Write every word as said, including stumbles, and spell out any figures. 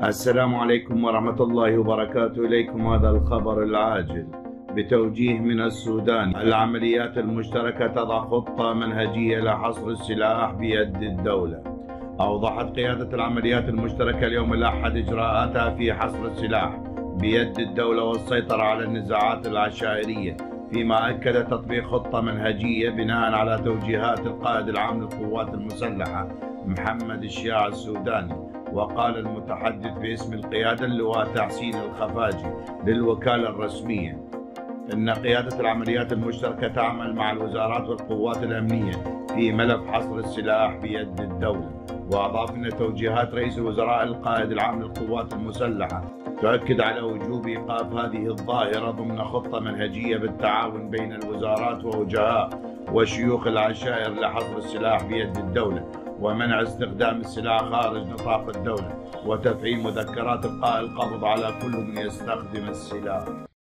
السلام عليكم ورحمة الله وبركاته. إليكم هذا الخبر العاجل بتوجيه من السودان. العمليات المشتركة تضع خطة منهجية لحصر السلاح بيد الدولة. أوضحت قيادة العمليات المشتركة اليوم الأحد إجراءاتها في حصر السلاح بيد الدولة والسيطرة على النزاعات العشائرية، فيما أكد تطبيق خطة منهجية بناء على توجيهات القائد العام للقوات المسلحة محمد الشياع السوداني. وقال المتحدث باسم القيادة اللواء تحسين الخفاجي للوكالة الرسمية إن قيادة العمليات المشتركة تعمل مع الوزارات والقوات الأمنية في ملف حصر السلاح بيد الدولة. وأضاف أن توجيهات رئيس الوزراء القائد العام للقوات المسلحة تؤكد على وجوب إيقاف هذه الظاهرة ضمن خطة منهجية بالتعاون بين الوزارات ووجهاء وشيوخ العشائر لحصر السلاح بيد الدولة، ومنع استخدام السلاح خارج نطاق الدولة، وتفعيل مذكرات إلقاء القبض على كل من يستخدم السلاح.